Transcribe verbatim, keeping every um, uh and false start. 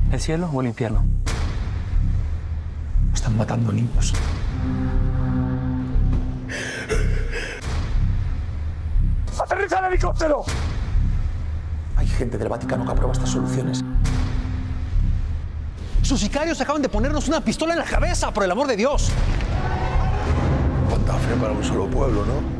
¿El cielo o el infierno? Están matando niños. ¡Aterriza el helicóptero! Hay gente del Vaticano que aprueba estas soluciones. Sus sicarios acaban de ponernos una pistola en la cabeza, por el amor de Dios. Cuánta fe para un solo pueblo, ¿no?